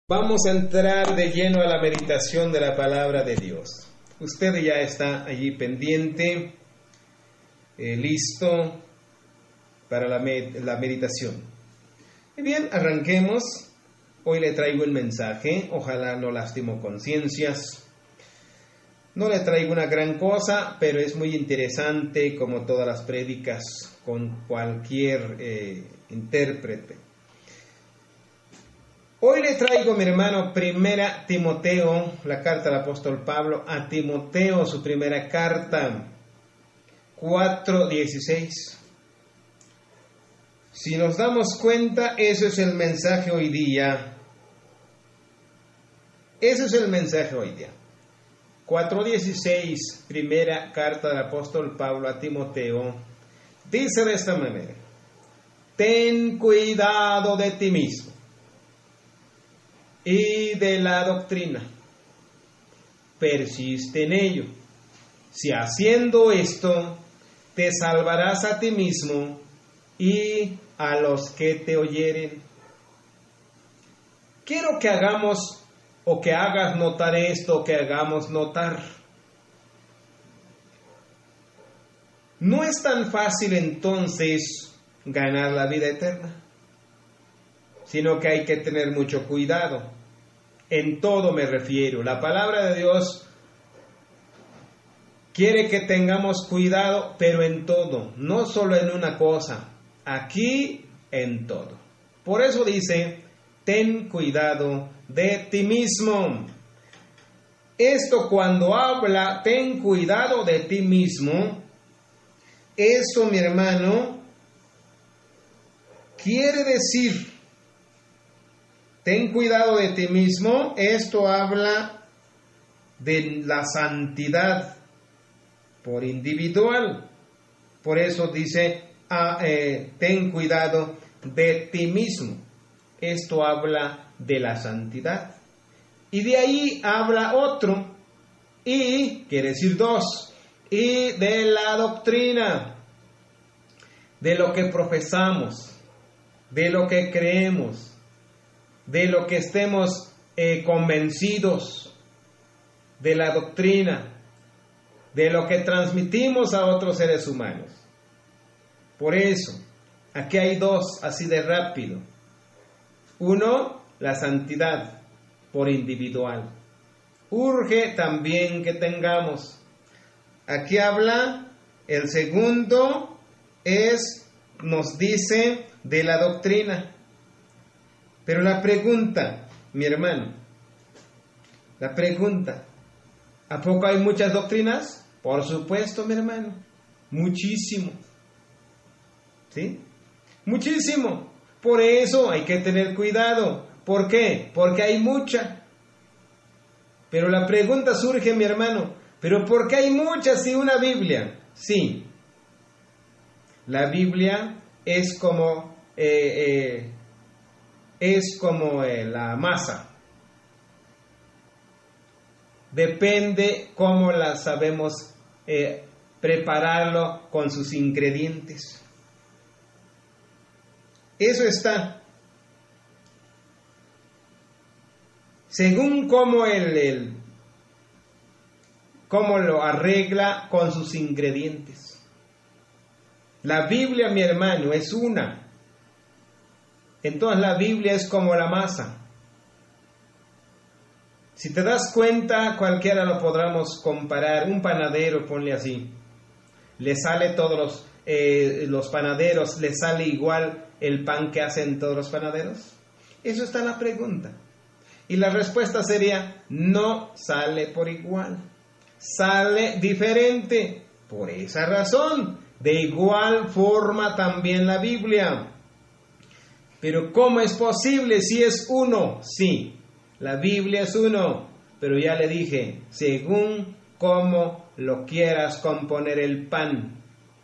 Vamos a entrar de lleno a la meditación de la palabra de Dios. Usted ya está allí pendiente, listo para la meditación. Y bien, arranquemos. Hoy le traigo un mensaje, ojalá no lastimo conciencias. No le traigo una gran cosa, pero es muy interesante como todas las prédicas con cualquier intérprete. Hoy le traigo, mi hermano, primera Timoteo, la carta del apóstol Pablo a Timoteo, su primera carta, 4:16. Si nos damos cuenta, ese es el mensaje hoy día. Ese es el mensaje hoy día. 4:16, primera carta del apóstol Pablo a Timoteo, dice de esta manera: ten cuidado de ti mismo y de la doctrina, persiste en ello. Si haciendo esto, te salvarás a ti mismo y a los que te oyeren. Quiero que hagamos o que hagas notar esto, que hagamos notar. No es tan fácil entonces ganar la vida eterna, sino que hay que tener mucho cuidado. En todo me refiero. La palabra de Dios quiere que tengamos cuidado, pero en todo, no solo en una cosa, aquí en todo. Por eso dice, ten cuidado de ti mismo. Esto cuando habla, ten cuidado de ti mismo, eso, mi hermano, quiere decir, ten cuidado de ti mismo, esto habla de la santidad por individual. Por eso dice, ten cuidado de ti mismo. Esto habla de la santidad. Y de ahí habla otro, y quiere decir dos, y de la doctrina, de lo que profesamos, de lo que creemos, de lo que estemos convencidos, de la doctrina, de lo que transmitimos a otros seres humanos. Por eso, aquí hay dos, así de rápido. Uno, la santidad por individual. Urge también que tengamos. Aquí habla, el segundo nos dice de la doctrina. Pero la pregunta, mi hermano, la pregunta, ¿a poco hay muchas doctrinas? Por supuesto, mi hermano, muchísimo. ¿Sí? Muchísimo. Por eso hay que tener cuidado. ¿Por qué? Porque hay mucha. Pero la pregunta surge, mi hermano, ¿pero por qué hay muchas y una Biblia? Sí. La Biblia es como la masa. Depende cómo la sabemos prepararlo con sus ingredientes. Eso está. Según cómo cómo lo arregla con sus ingredientes. La Biblia, mi hermano, es una. Entonces la Biblia es como la masa. Si te das cuenta, cualquiera lo podamos comparar. Un panadero, ponle así. Le sale todos los panaderos, ¿le sale igual el pan que hacen todos los panaderos? Eso está en la pregunta. Y la respuesta sería, no sale por igual. Sale diferente. Por esa razón, de igual forma también la Biblia. Pero ¿cómo es posible si es uno? Sí, la Biblia es uno, pero ya le dije, según cómo lo quieras componer el pan.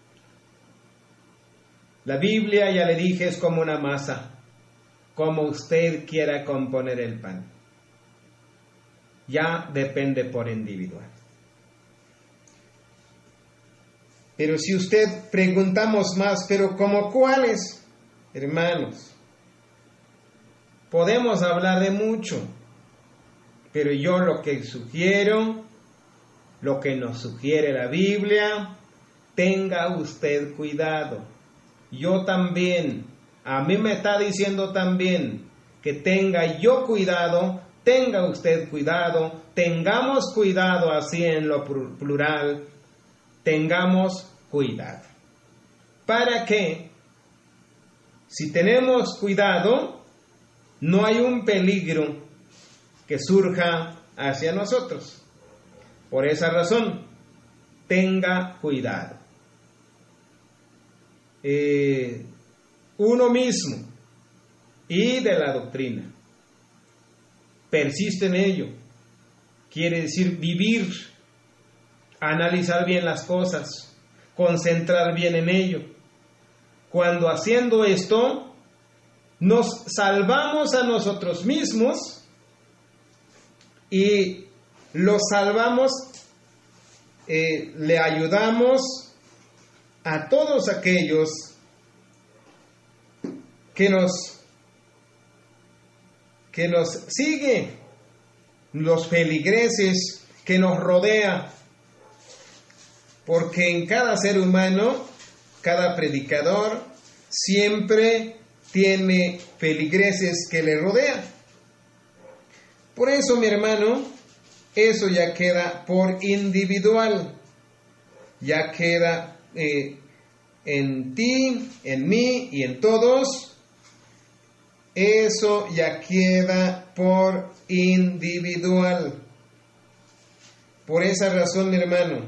La Biblia, ya le dije, es como una masa, como usted quiera componer el pan. Ya depende por individual. Pero si usted preguntamos más, pero ¿cómo cuáles, hermanos? podemos hablar de mucho, pero yo lo que sugiero, lo que nos sugiere la Biblia, tenga usted cuidado. Yo también, a mí me está diciendo también que tenga yo cuidado, tenga usted cuidado, tengamos cuidado, así en lo plural, tengamos cuidado. ¿Para qué? Si tenemos cuidado, no hay un peligro que surja hacia nosotros. Por esa razón, tenga cuidado. Uno mismo y de la doctrina. Persiste en ello. Quiere decir vivir, analizar bien las cosas, concentrar bien en ello. Cuando haciendo esto, nos salvamos a nosotros mismos y los salvamos, le ayudamos a todos aquellos que nos sigue, los feligreses que nos rodea, porque en cada ser humano, cada predicador siempre tiene feligreses que le rodean. Por eso, mi hermano, eso ya queda por individual, ya queda en ti, en mí y en todos. Eso ya queda por individual. Por esa razón, mi hermano,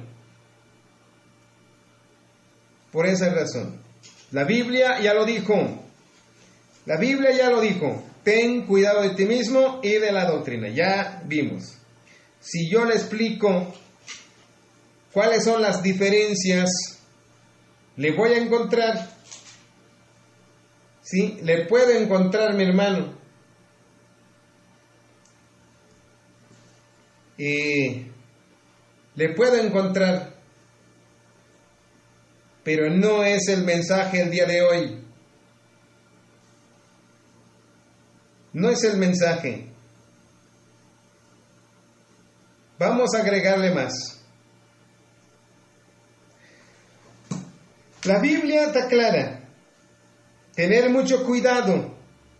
por esa razón, la Biblia ya lo dijo. La Biblia ya lo dijo. Ten cuidado de ti mismo y de la doctrina. Ya vimos. Si yo le explico cuáles son las diferencias, le voy a encontrar. ¿Sí? Le puedo encontrar, mi hermano. Le puedo encontrar. Pero no es el mensaje el día de hoy. No es el mensaje. Vamos a agregarle más. La Biblia está clara. Tener mucho cuidado.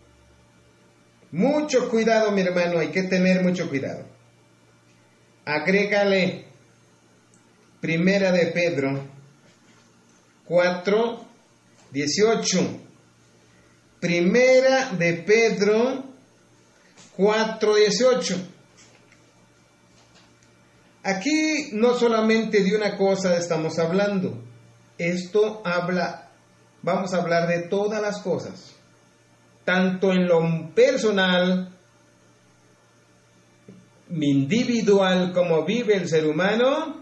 Mucho cuidado, mi hermano. Hay que tener mucho cuidado. Agrégale Primera de Pedro 4:18. Primera de Pedro 4:18. Aquí no solamente de una cosa estamos hablando. Vamos a hablar de todas las cosas. Tanto en lo personal, individual, como vive el ser humano,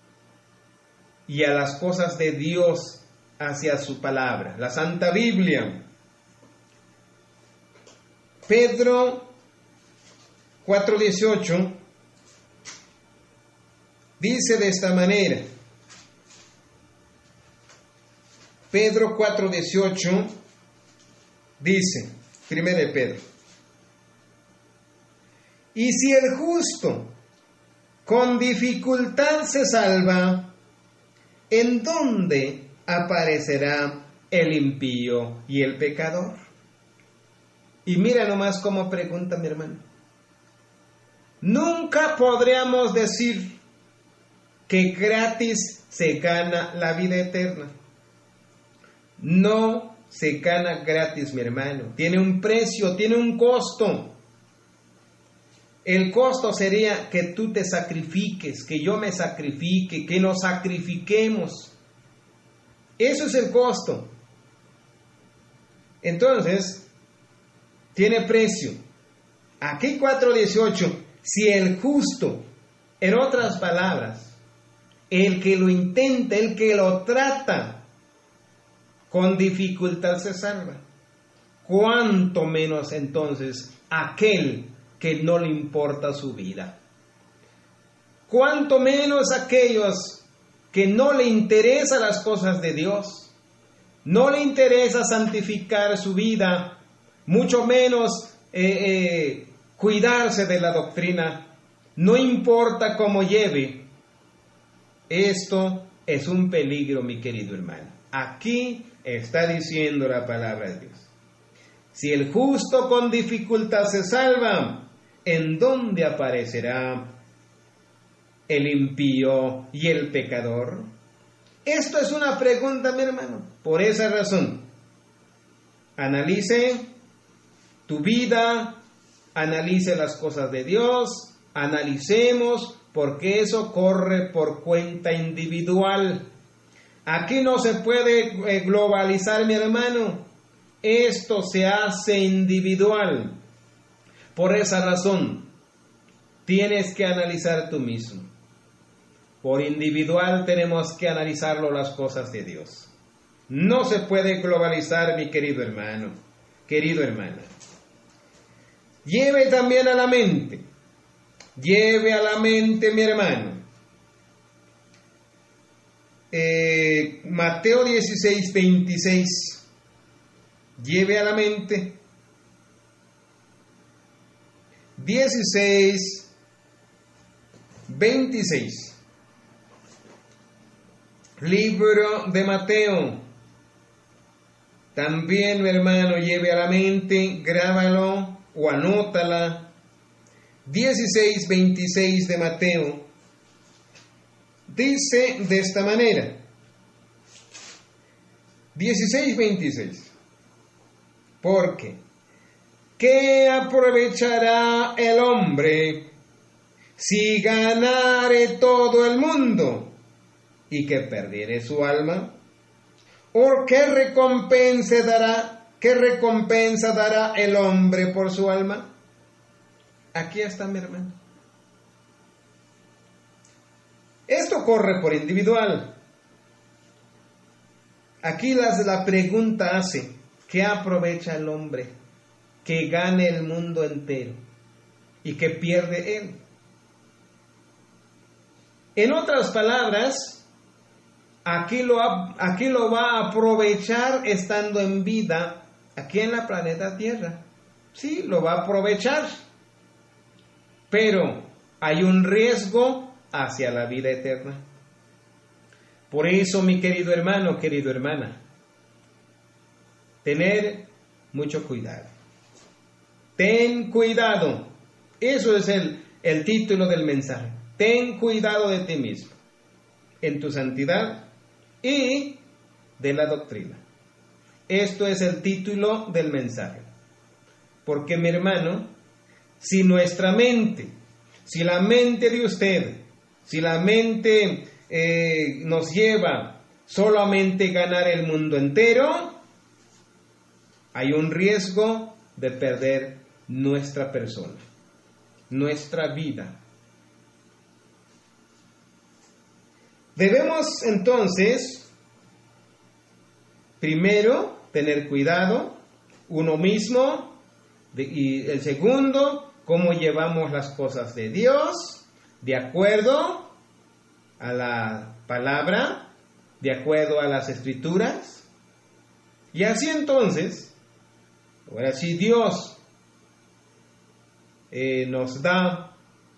y a las cosas de Dios hacia su palabra, la Santa Biblia. Pedro 4:18 dice de esta manera. Pedro 4:18 dice, 1 de Pedro: y si el justo con dificultad se salva, ¿en dónde aparecerá el impío y el pecador? Y mira nomás cómo pregunta mi hermano. Nunca podríamos decir que gratis se gana la vida eterna. No se gana gratis, mi hermano. Tiene un precio, tiene un costo. El costo sería que tú te sacrifiques, que yo me sacrifique, que nos sacrifiquemos. Eso es el costo. Entonces, tiene precio. Aquí 4:18, si el justo, en otras palabras, el que lo intenta, el que lo trata, con dificultad se salva, cuánto menos entonces aquel que no le importa su vida. Cuánto menos aquellos que no le interesan las cosas de Dios, no le interesa santificar su vida, mucho menos cuidarse de la doctrina, no importa cómo lleve. Esto es un peligro, mi querido hermano. Aquí está diciendo la palabra de Dios. Si el justo con dificultad se salva, ¿en dónde aparecerá el impío y el pecador? Esto es una pregunta, mi hermano. Por esa razón, analice tu vida, analice las cosas de Dios, analicemos, porque eso corre por cuenta individual. Aquí no se puede globalizar, mi hermano. Esto se hace individual. Por esa razón, tienes que analizar tú mismo. Por individual tenemos que analizarlo las cosas de Dios. No se puede globalizar, mi querido hermano, querido hermana. Lleve también a la mente, mi hermano. Mateo 16, 26. Lleve a la mente. 16, 26. Libro de Mateo. También, mi hermano, lleve a la mente, grábalo o anótala. 16, 26 de Mateo. Dice de esta manera. 16, 26. Porque, ¿qué aprovechará el hombre si ganare todo el mundo y que perdiere su alma? ¿O qué recompensa dará el hombre por su alma? Aquí está, mi hermano. Esto corre por individual. Aquí la pregunta hace, ¿qué aprovecha el hombre que gane el mundo entero y que pierde él? En otras palabras, aquí lo va a aprovechar estando en vida aquí en la planeta Tierra. Sí, lo va a aprovechar. Pero hay un riesgo hacia la vida eterna. Por eso, mi querido hermano, querida hermana, tener mucho cuidado. Ten cuidado. Eso es el título del mensaje. Ten cuidado de ti mismo, en tu santidad y de la doctrina. Esto es el título del mensaje. Porque, mi hermano, si nuestra mente, si la mente de usted, si la mente nos lleva solamente a ganar el mundo entero, hay un riesgo de perder nuestra persona, nuestra vida. Debemos entonces, primero, tener cuidado, uno mismo, y el segundo, cómo llevamos las cosas de Dios, de acuerdo a la palabra, de acuerdo a las escrituras. Y así entonces, ahora si Dios nos da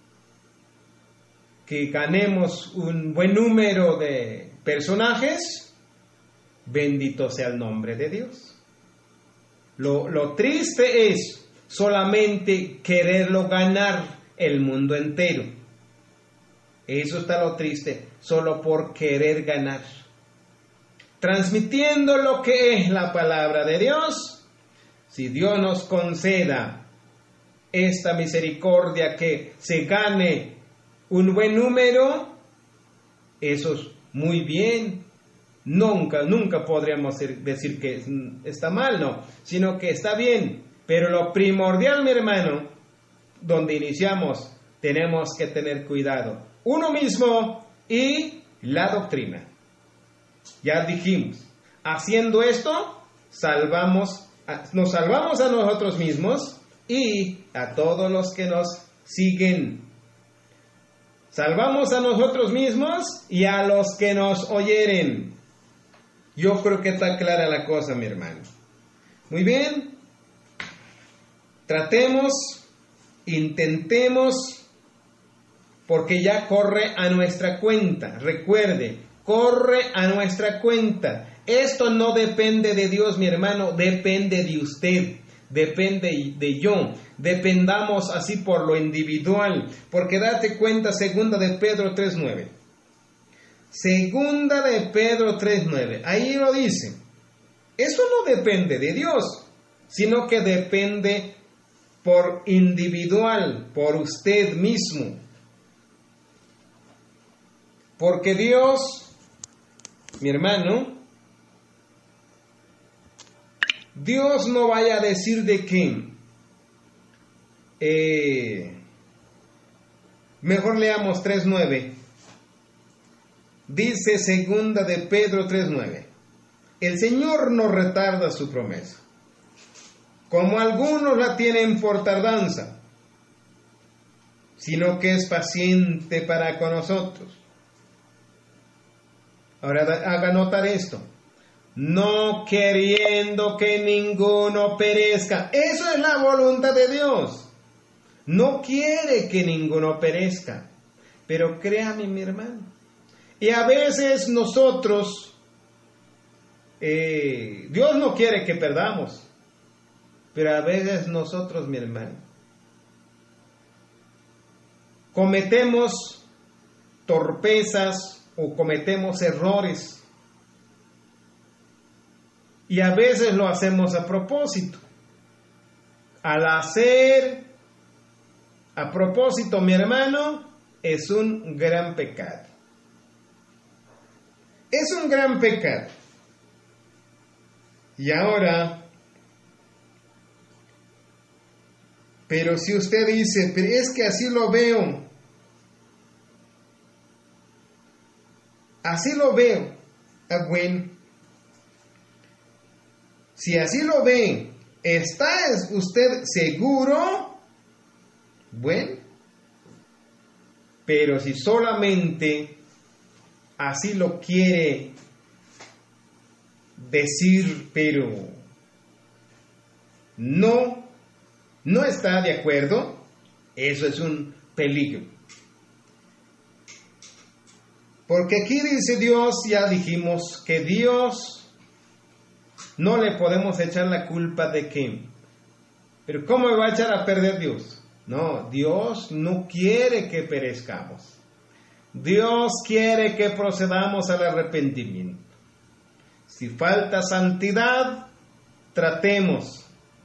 que ganemos un buen número de personajes, bendito sea el nombre de Dios. Lo triste es solamente quererlo ganar el mundo entero. Eso está lo triste, solo por querer ganar. Transmitiendo lo que es la palabra de Dios, si Dios nos conceda esta misericordia que se gane un buen número, eso es muy bien. Nunca podríamos decir que está mal, no, sino que está bien. Pero lo primordial, mi hermano, donde iniciamos, tenemos que tener cuidado. Uno mismo y la doctrina. Ya dijimos, haciendo esto, nos salvamos a nosotros mismos y a todos los que nos siguen. Salvamos a nosotros mismos y a los que nos oyeren. Yo creo que está clara la cosa, mi hermano. Muy bien. tratemos, intentemos, porque ya corre a nuestra cuenta. Recuerde, corre a nuestra cuenta. Esto no depende de Dios, mi hermano, depende de usted, depende de yo. Dependamos así por lo individual, porque date cuenta, segunda de Pedro 3:9. Segunda de Pedro 3:9, ahí lo dice. Eso no depende de Dios, sino que depende por individual, por usted mismo. Porque Dios, mi hermano, Dios no vaya a decir de que, mejor leamos 3:9. Dice segunda de Pedro 3:9. El Señor no retarda su promesa, como algunos la tienen por tardanza, sino que es paciente para con nosotros. Ahora haga notar esto. No queriendo que ninguno perezca. Eso es la voluntad de Dios. No quiere que ninguno perezca. Pero créame, mi hermano. Y a veces nosotros, Dios no quiere que perdamos. Pero a veces nosotros, mi hermano, cometemos torpezas o cometemos errores. Y a veces lo hacemos a propósito. Al hacer a propósito, mi hermano, es un gran pecado. Es un gran pecado. Y ahora, pero si usted dice, pero es que así lo veo. Así lo veo. Ah, bueno. Si así lo ve, ¿está usted seguro? Bueno, pero si solamente así lo quiere decir, pero no está de acuerdo, eso es un peligro. Porque aquí dice Dios, ya dijimos que Dios no le podemos echar la culpa de que, pero ¿cómo me va a echar a perder Dios? No, Dios no quiere que perezcamos. Dios quiere que procedamos al arrepentimiento. Si falta santidad, tratemos.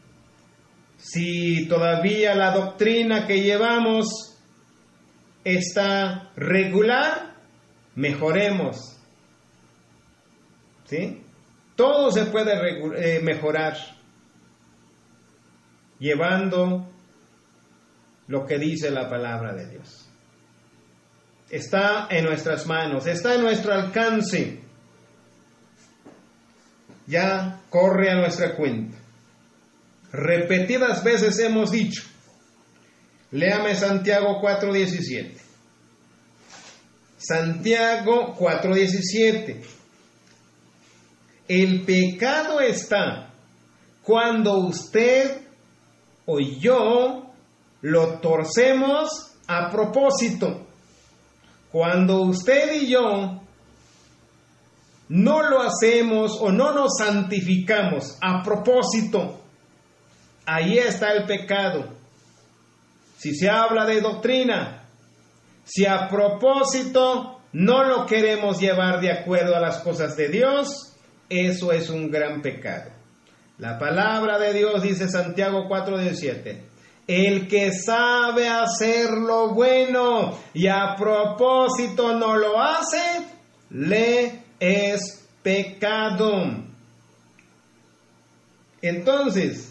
Si todavía la doctrina que llevamos está regular, mejoremos. ¿Sí? Todo se puede mejorar llevando lo que dice la palabra de Dios. Está en nuestras manos, está en nuestro alcance. Ya corre a nuestra cuenta. Repetidas veces hemos dicho, léame Santiago 4:17. Santiago 4:17. El pecado está cuando usted o yo lo torcemos a propósito. Cuando usted y yo no lo hacemos o no nos santificamos a propósito, ahí está el pecado. Si se habla de doctrina, si a propósito no lo queremos llevar de acuerdo a las cosas de Dios, eso es un gran pecado. La palabra de Dios dice Santiago 4:17. El que sabe hacer lo bueno y a propósito no lo hace, le es pecado. Entonces,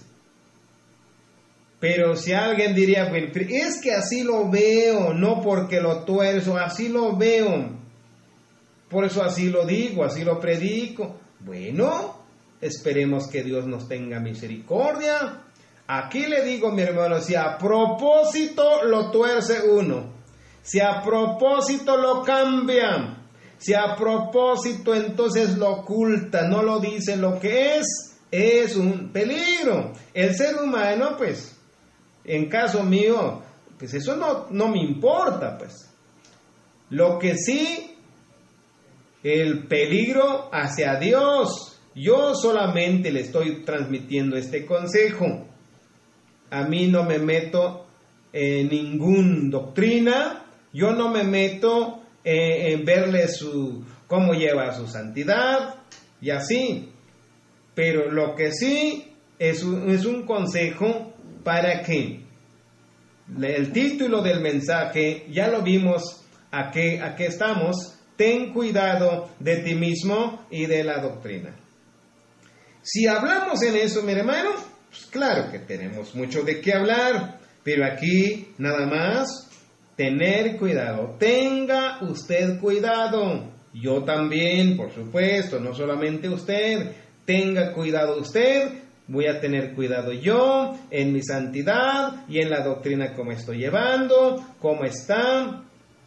pero si alguien diría, bueno, es que así lo veo, no porque lo tuerzo, así lo veo, por eso así lo digo, así lo predico. Bueno, esperemos que Dios nos tenga misericordia. Aquí le digo, mi hermano, si a propósito lo tuerce uno, si a propósito lo cambia, si a propósito entonces lo oculta, no lo dice lo que es un peligro. El ser humano, pues, en caso mío, pues eso no me importa, pues. Lo que sí, el peligro hacia Dios. Yo solamente le estoy transmitiendo este consejo. A mí no me meto en ninguna doctrina. Yo no me meto en verle cómo lleva su santidad y así. Pero lo que sí es un consejo para que el título del mensaje, ya lo vimos, a qué estamos. Ten cuidado de ti mismo y de la doctrina. Si hablamos en eso, mi hermano, pues claro que tenemos mucho de qué hablar, pero aquí nada más tener cuidado. Tenga usted cuidado. Yo también, por supuesto, no solamente usted. Tenga cuidado usted. Voy a tener cuidado yo en mi santidad y en la doctrina como estoy llevando, cómo está.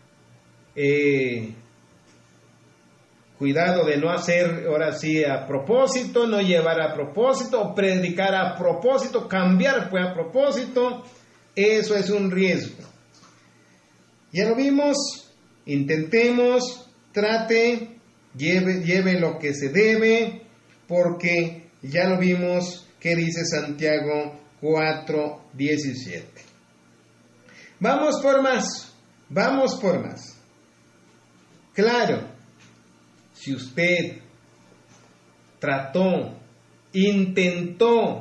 Cuidado de no hacer, ahora sí, a propósito, no llevar a propósito, predicar a propósito, cambiar pues a propósito. Eso es un riesgo. Ya lo vimos, intentemos, trate, lleve lo que se debe, porque ya lo vimos que dice Santiago 4:17. Vamos por más. Claro. Si usted trató, intentó,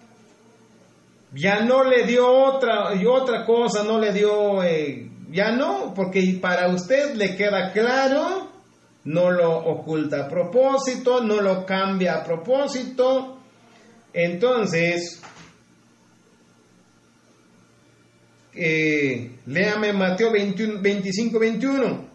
ya no le dio otra cosa, no le dio, ya no, porque para usted le queda claro, no lo oculta a propósito, no lo cambia a propósito. Entonces, léame Mateo 25:21.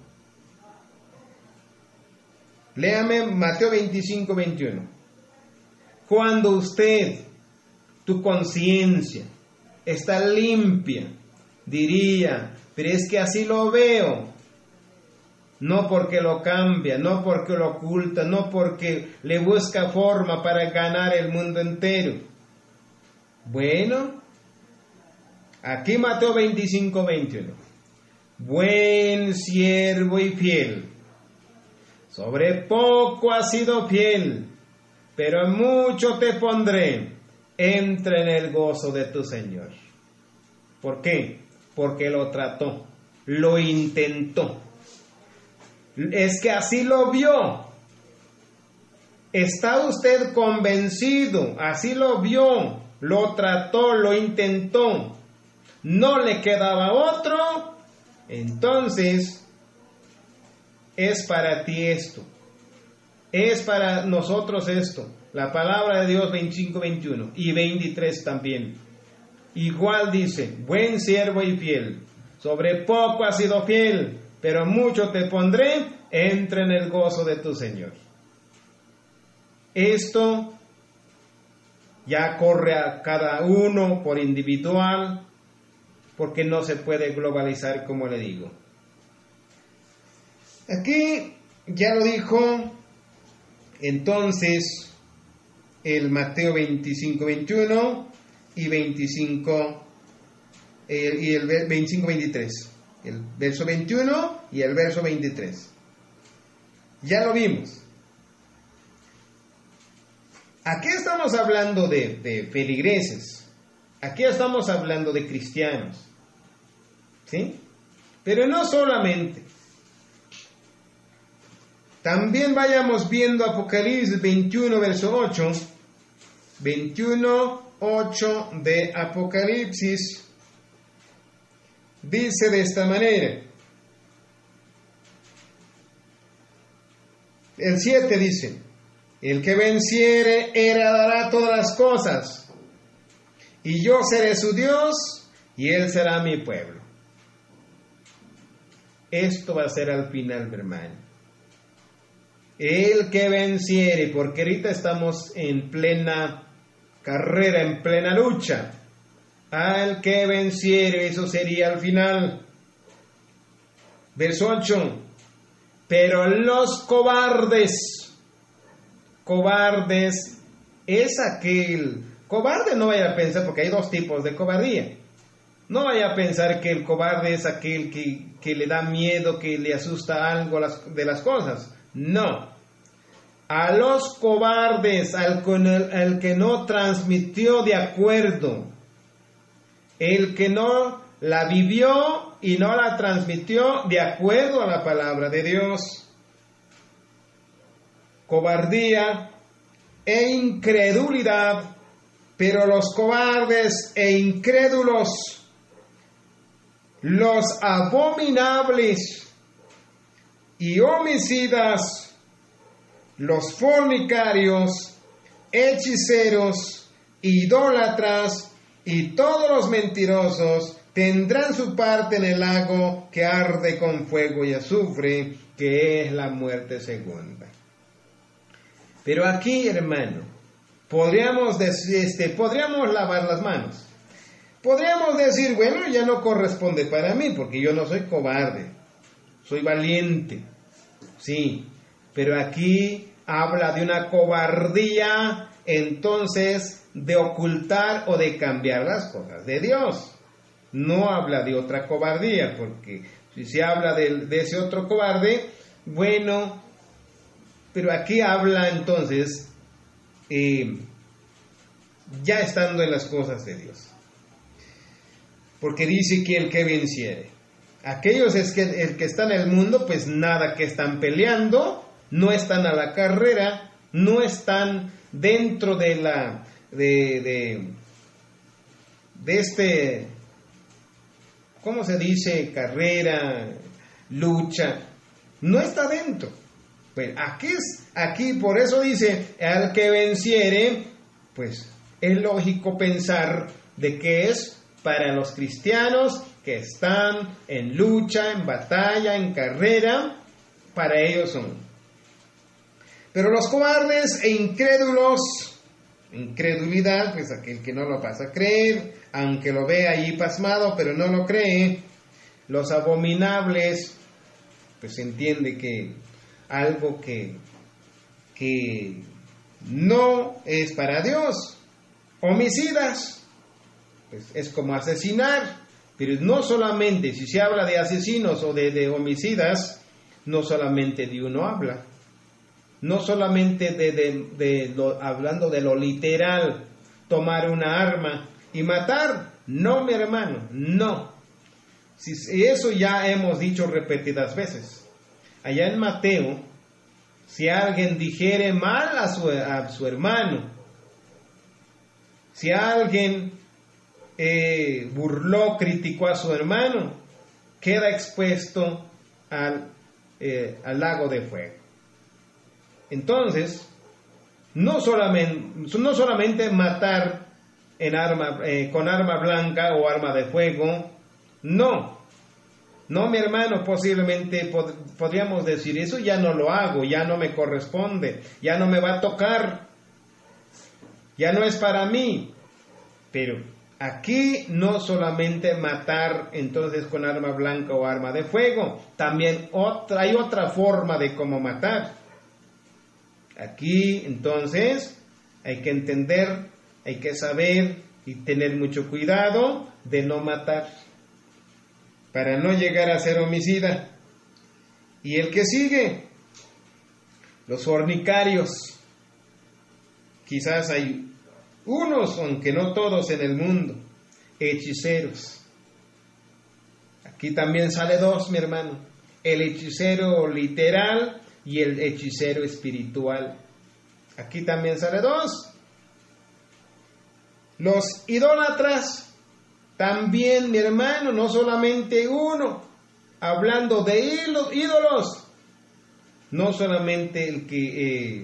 Léame Mateo 25:21. Cuando usted, tu conciencia, está limpia, diría, pero es que así lo veo. No porque lo cambia, no porque lo oculta, no porque le busca forma para ganar el mundo entero. Bueno, aquí Mateo 25:21. Buen siervo y fiel. Sobre poco has sido fiel, pero en mucho te pondré. Entra en el gozo de tu Señor. ¿Por qué? Porque lo trató, lo intentó. Es que así lo vio. ¿Está usted convencido? Así lo vio, lo trató, lo intentó. No le quedaba otro. Entonces, es para ti esto, es para nosotros esto, la palabra de Dios 25:21 y 23 también. Igual dice, buen siervo y fiel, sobre poco has sido fiel, pero mucho te pondré, entra en el gozo de tu Señor. Esto ya corre a cada uno por individual, porque no se puede globalizar, como le digo. Aquí ya lo dijo entonces el Mateo 25:21 y 25:23. El verso 21 y el verso 23. Ya lo vimos. Aquí estamos hablando de feligreses. Aquí estamos hablando de cristianos. ¿Sí? Pero no solamente. También vayamos viendo Apocalipsis 21, verso 8. 21:8 de Apocalipsis. Dice de esta manera. El 7 dice, el que venciere heredará todas las cosas, y yo seré su Dios, y él será mi pueblo. Esto va a ser al final, mi hermano. El que venciere, porque ahorita estamos en plena carrera, en plena lucha. Al que venciere, eso sería al final. Verso 8. Pero los cobardes es aquel. Cobarde no vaya a pensar, porque hay dos tipos de cobardía. No vaya a pensar que el cobarde es aquel que le da miedo, que le asusta algo de las cosas. No. A los cobardes, al que no transmitió de acuerdo, el que no la vivió y no la transmitió de acuerdo a la palabra de Dios. Cobardía e incredulidad, pero los cobardes e incrédulos, los abominables y homicidas, los fornicarios, hechiceros, idólatras y todos los mentirosos tendrán su parte en el lago que arde con fuego y azufre, que es la muerte segunda. Pero aquí, hermano, podríamos lavar las manos. Podríamos decir, bueno, ya no corresponde para mí, porque yo no soy cobarde, soy valiente. Sí, pero aquí habla de una cobardía, entonces, de ocultar o de cambiar las cosas de Dios. No habla de otra cobardía, porque si se habla de ese otro cobarde, bueno, pero aquí habla entonces, ya estando en las cosas de Dios. Porque dice que el que venciere. Aquellos el que están en el mundo, pues nada, que están peleando, no están a la carrera, no están dentro de este, ¿cómo se dice? Carrera, lucha, no está dentro. Pues aquí por eso dice, al que venciere, pues es lógico pensar de que es para los cristianos que están en lucha, en batalla, en carrera, para ellos son. Pero los cobardes e incrédulos, incredulidad, pues aquel que no lo pasa a creer, aunque lo ve allí pasmado, pero no lo cree. Los abominables, pues se entiende que algo que no es para Dios. Homicidas, pues es como asesinar, pero no solamente, si se habla de asesinos o de homicidas, no solamente de uno habla, no solamente hablando de lo literal, tomar una arma y matar, no, mi hermano, no. Si eso ya hemos dicho repetidas veces. Allá en Mateo, si alguien dijere mal a su hermano, si alguien burló, criticó a su hermano, queda expuesto al lago de fuego. Entonces, no solamente matar con arma blanca o arma de fuego, no, mi hermano, posiblemente podríamos decir, eso ya no lo hago, ya no me corresponde, ya no me va a tocar, ya no es para mí. Pero aquí no solamente matar entonces con arma blanca o arma de fuego, también hay otra forma de cómo matar. Aquí entonces hay que entender, hay que saber y tener mucho cuidado de no matar, para no llegar a ser homicida. Y el que sigue, los fornicarios. Quizás hay unos, aunque no todos en el mundo, hechiceros. Aquí también sale dos, mi hermano, el hechicero literal y el hechicero espiritual. Aquí también sale dos. Los idólatras, también, mi hermano, no solamente uno, hablando de ídolos, no solamente el que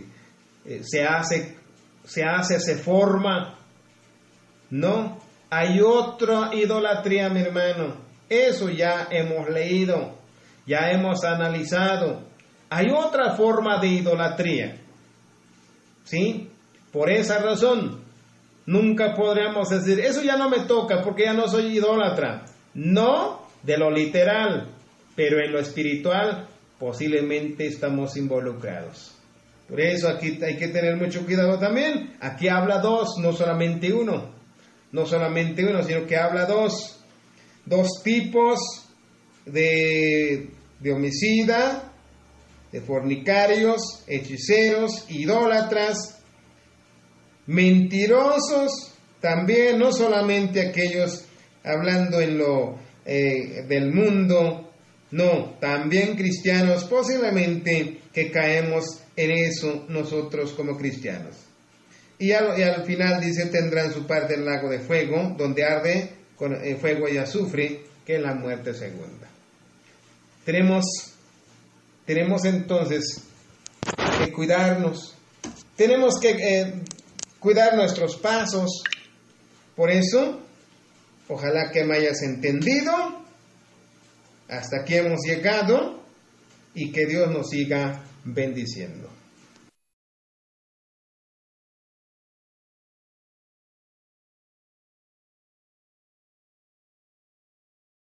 se forma, no, hay otra idolatría, mi hermano, eso ya hemos leído, ya hemos analizado, hay otra forma de idolatría, ¿sí? Por esa razón, nunca podríamos decir, eso ya no me toca porque ya no soy idólatra. No de lo literal, pero en lo espiritual posiblemente estamos involucrados. Por eso aquí hay que tener mucho cuidado también. Aquí habla dos, no solamente uno, sino que habla dos. dos tipos de homicida, de fornicarios, hechiceros, idólatras, mentirosos, también no solamente aquellos hablando en lo del mundo, no, también cristianos, posiblemente que caemos en eso nosotros como cristianos. Y al final dice, tendrán su parte en el lago de fuego, donde arde con fuego y azufre, que es la muerte segunda. Tenemos entonces que cuidarnos, tenemos que cuidar nuestros pasos. Por eso, ojalá que me hayas entendido, hasta aquí hemos llegado y que Dios nos siga bendiciendo.